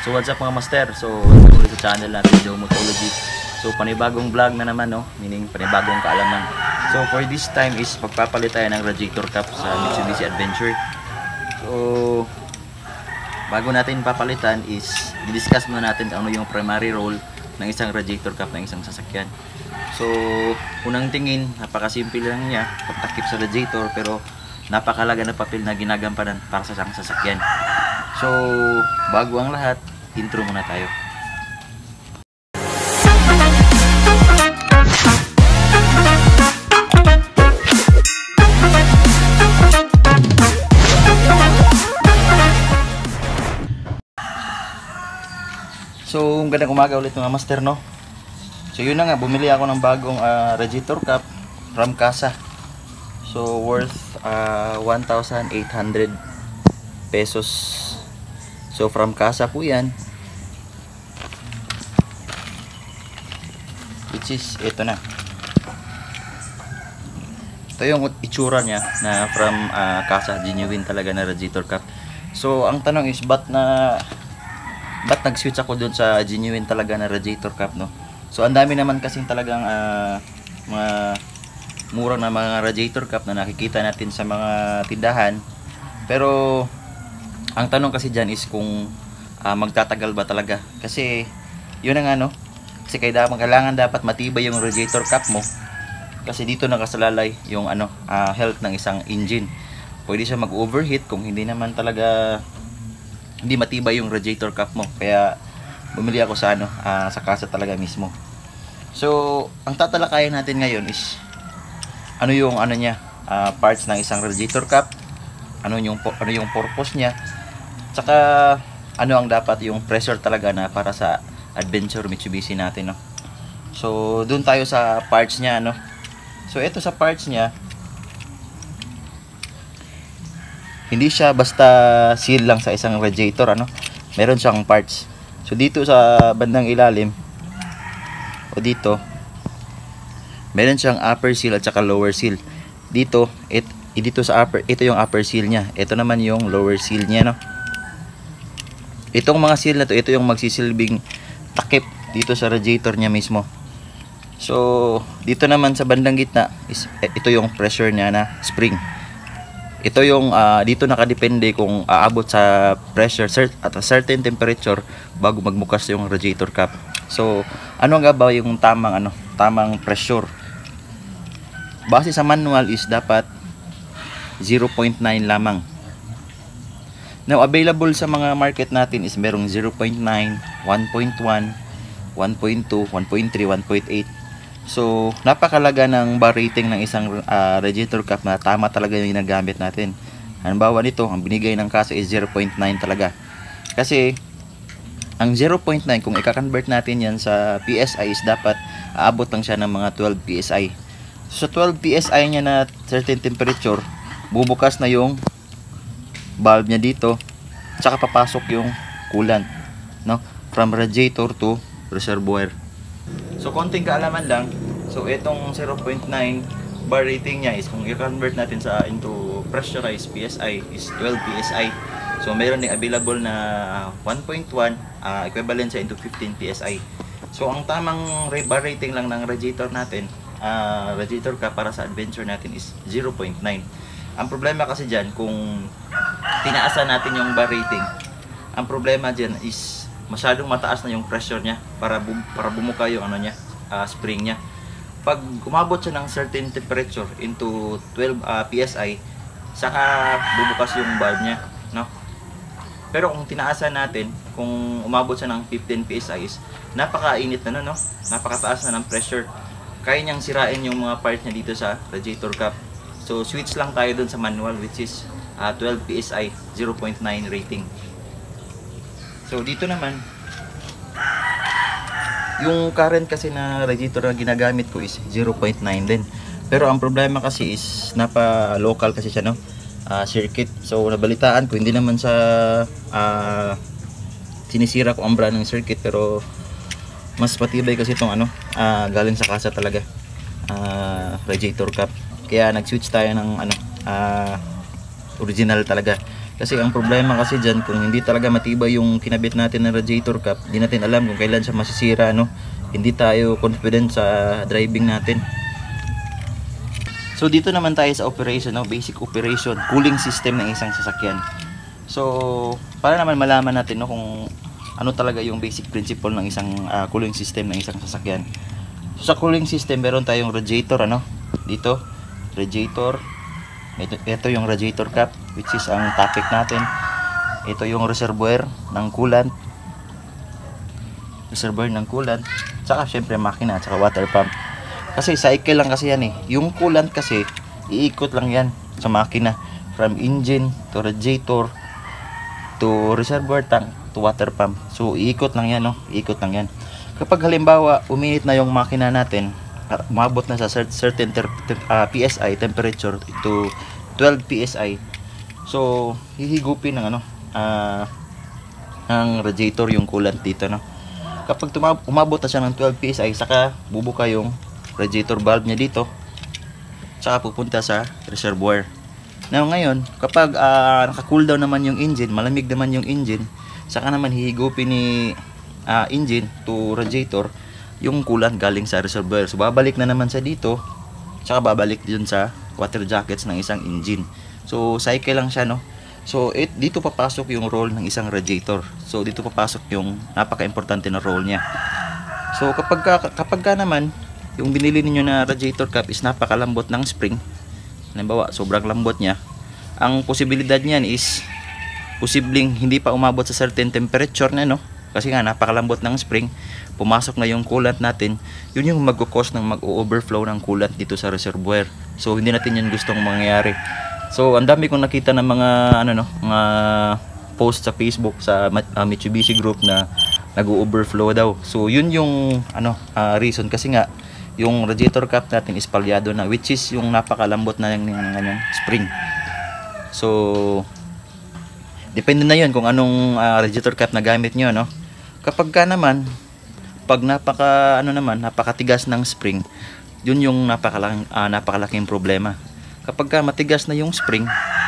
So what's up mga master? So welcome ulit sa channel natin, Joe Motology. So panibagong vlog na naman, no? Meaning panibagong kaalaman. So for this time is magpapalit tayo ng radiator cap sa Mitsubishi Adventure. So bago natin papalitan is i-discuss muna natin ano yung primary role ng isang radiator cap ng isang sasakyan. So unang tingin, napakasimple lang niya, pagtakip sa radiator, pero napakalaga na papel na ginagampanan para sa isang sasakyan. So bago ang lahat, intro muna tayo. So magandang umaga ulit mga master, no? So yun na nga, bumili ako ng bagong radiator cap from Casa. So worth 1,800 pesos. So from Casa po yan, which is ito na. Ito yung itsura niya na from Casa, genuine talaga na radiator cap. So ang tanong is ba't nag-switch ako dun sa genuine talaga na radiator cap, no? So ang dami naman kasing talagang mga mura na mga radiator cap na nakikita natin sa mga tindahan. Pero ang tanong kasi dyan is kung magtatagal ba talaga. Kasi yun ang ano, kasi kailangan dapat matibay yung radiator cap mo. Kasi dito nakasalalay yung health ng isang engine. Pwede siya mag-overheat kung hindi naman talaga hindi matibay yung radiator cap mo. Kaya bumili ako sa sa Casa talaga mismo. So ang tatalakayan natin ngayon is ano yung niya, parts ng isang radiator cap, ano yung purpose niya, tsaka ano ang dapat yung pressure talaga na para sa Adventure Mitsubishi natin, no? So doon tayo sa parts niya, no? So ito sa parts niya, hindi siya basta seal lang sa isang radiator, meron siyang parts. So dito sa bandang ilalim o dito, meron siyang upper seal at saka lower seal. Dito sa upper, ito yung upper seal niya. Ito naman yung lower seal niya, no? Itong mga seal na to, ito yung magsisilbing takip dito sa radiator niya mismo. So dito naman sa bandang gitna is ito yung pressure niya na spring. Ito yung dito nakadepende kung aabot sa pressure at a certain temperature bago magbukas yung radiator cap. So ano nga ba yung tamang pressure? Base sa manual is dapat 0.9 lamang. Now available sa mga market natin is merong 0.9, 1.1, 1.2, 1.3, 1.8. So napakalaga ng bar rating ng isang radiator cap na tama talaga yung ginagamit natin. Halimbawa nito, ang binigay ng Casa is 0.9 talaga. Kasi ang 0.9 kung i-convert natin yan sa PSI is dapat aabot lang siya ng mga 12 PSI. So sa 12 PSI niya na certain temperature, bubukas na yung valve niya dito, tsaka papasok yung coolant, no? From radiator to reservoir. So konting kaalaman lang. So itong 0.9 bar rating niya is kung i-convert natin into pressurized PSI is 12 PSI. So mayroon ding available na 1.1 equivalent siya into 15 PSI. So ang tamang bar rating lang ng radiator natin, radiator cap para sa Adventure natin is 0.9. Ang problema kasi dyan, kung tinaasan natin yung bar rating, ang problema dyan is masyadong mataas na yung pressure niya para bumuka yung spring niya. Pag umabot siya ng certain temperature into 12 PSI, saka bubukas yung valve niya, no? Pero kung tinaasan natin, kung umabot siya ng 15 PSI, napakainit na, no? Napakataas na ng pressure. Kaya niyang sirain yung mga part niya dito sa radiator cap. So switch lang tayo dun sa manual, which is 12 PSI, 0.9 rating. So dito naman, yung current kasi na radiator na ginagamit ko is 0.9 din. Pero ang problema kasi is napa-local kasi siya, no? Circuit. So nabalitaan ko, hindi naman sa sinisira ko ang brand ng circuit, pero mas patibay kasi itong galing sa Casa talaga, radiator cap. Kaya nag-switch tayo ng original talaga. Kasi ang problema kasi dyan, kung hindi talaga matibay yung kinabit natin na radiator cap, hindi natin alam kung kailan siya masisira, no? Hindi tayo confident sa driving natin. So dito naman tayo sa operation, no? Basic operation, cooling system ng isang sasakyan. So para naman malaman natin, no, kung ano talaga yung basic principle ng isang cooling system ng isang sasakyan. So sa cooling system, meron tayong radiator, ano? Dito, radiator. Ito yung radiator cap, which is ang topic natin. Ito yung reservoir ng coolant. Reservoir ng coolant. Tsaka syempre makina, tsaka water pump. Kasi cycle lang kasi yan eh. Yung coolant kasi, iikot lang yan sa makina. From engine to radiator to reservoir tank to water pump. So iikot lang yan, no? Iikot lang yan. Kapag halimbawa, uminit na yung makina natin, umabot na sa certain PSI temperature to 12 PSI. So hihigupin ng ng radiator yung coolant dito, no. Kapag umabot na siya ng 12 PSI, saka bubuka yung radiator valve niya dito. Saka pupunta sa reservoir. Now ngayon, kapag naka-cool down naman yung engine, malamig naman yung engine, saka naman hihigupin ni engine to radiator yung coolant galing sa reservoir. So babalik na naman sa dito, tsaka babalik dun sa water jackets ng isang engine. So cycle lang siya, no. So dito papasok yung role ng isang radiator. So dito papasok yung napaka-importante na role niya. So kapag naman yung binili niyo na radiator cap is napakalambot ng spring, halimbawa sobrang lambot niya, ang posibilidad niyan is posibleng hindi pa umabot sa certain temperature na, no. Kasi nga napakalambot ng spring, pumasok na yung coolant natin, yun yung magkukos ng mag-overflow ng coolant dito sa reservoir. So hindi natin yun gustong mangyayari. So ang dami kong nakita ng mga mga post sa Facebook sa Mitsubishi Group na nag-overflow daw. So yun yung reason, kasi nga yung radiator cap natin is palyado na, which is yung napakalambot na ng spring. So depende na yun kung anong radiator cap na gamit nyo, no. Kapag naman pag napakatigas ng spring, yun yung napakalaking problema. Kapag matigas na yung spring,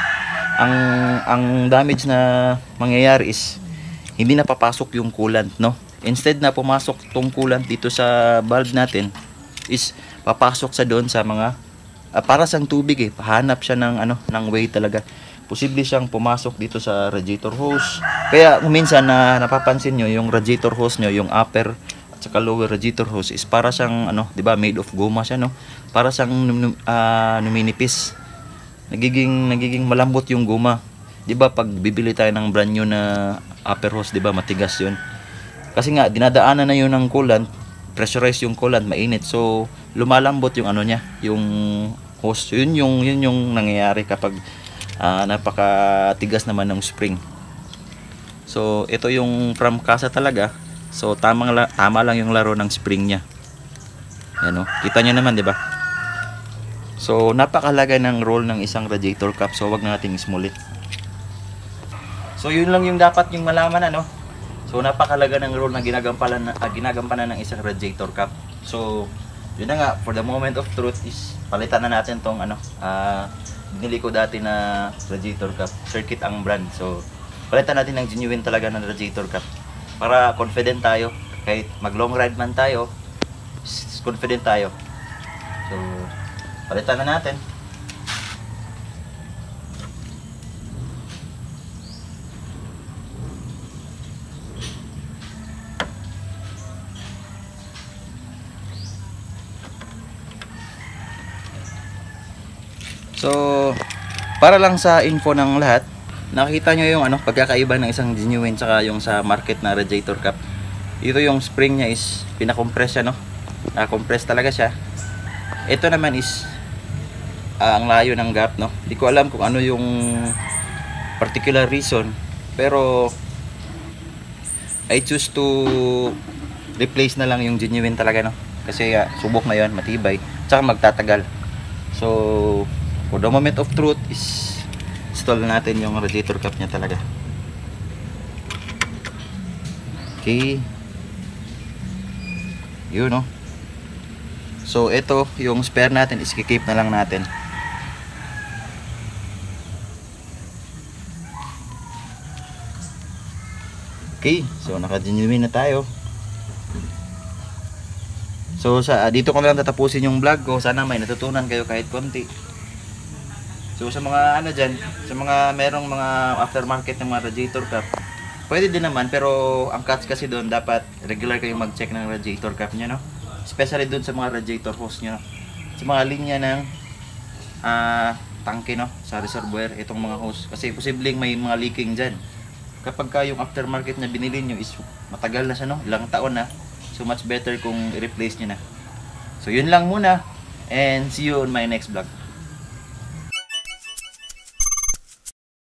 ang damage na mangyayari is hindi na papasok yung coolant, no. Instead na pumasok tong coolant dito sa valve natin, is papasok sa doon sa mga para sang tubig eh, pahanap siya ng way talaga. Posible siyang pumasok dito sa radiator hose. Kaya minsan napapansin nyo yung radiator hose nyo, yung upper at saka lower radiator hose is para siyang 'di ba, made of goma siya, no. Para siyang numinipis. Nagiging malambot yung goma. 'Di ba pag bibili tayo ng brand new na upper hose, 'di ba, matigas 'yun. Kasi nga dinadaanan na 'yun ng coolant, pressurize yung coolant, mainit. So lumalambot yung niya, yung hose. Yun yung nangyayari kapag napakatigas naman ng spring. So ito yung from kasa talaga. So tama lang yung laro ng spring niya. Yan, no? Kita nyo naman, di ba? So napakalaga ng role ng isang radiator cap. So wag na nating ismulit. So yun lang yung dapat yung malaman, So napakalaga ng role na ginagampanan ng isang radiator cap. So yun na nga, for the moment of truth is palitan na natin tong binili ko dati na radiator cap. Circuit ang brand. So palitan natin ng genuine talaga na radiator cap para confident tayo, kahit mag long ride man tayo, confident tayo. So palitan na natin. So para lang sa info ng lahat, nakikita nyo yung pagkakaiba ng isang genuine saka yung sa market na radiator cap. Ito yung spring niya is pinakompress siya, Naka-compress talaga siya. Ito naman is ang layo ng gap, Hindi ko alam kung ano yung particular reason, pero I choose to replace na lang yung genuine talaga, Kasi subok na yun, matibay, tsaka magtatagal. So for the moment of truth is install natin yung radiator cap niya talaga. Okay, yun, So ito yung spare natin is kikip na lang natin. Okay, so naka-genuine na tayo. So dito ko na lang tatapusin yung vlog ko. Sana may natutunan kayo kahit konti. So sa mga ano dyan, sa mga merong mga aftermarket ng mga radiator cap, pwede din naman, pero ang catch kasi doon, dapat regular kayong mag-check ng radiator cap nyo, no? Especially doon sa mga radiator hose nyo, sa mga linya ng tangke, no? Sa reservoir, itong mga hose. Kasi posibleng may mga leaking dyan. Kapag ka yung aftermarket na binili nyo is matagal na siya, no? Ilang taon na. So much better kung i-replace nyo na. So yun lang muna, and see you on my next vlog.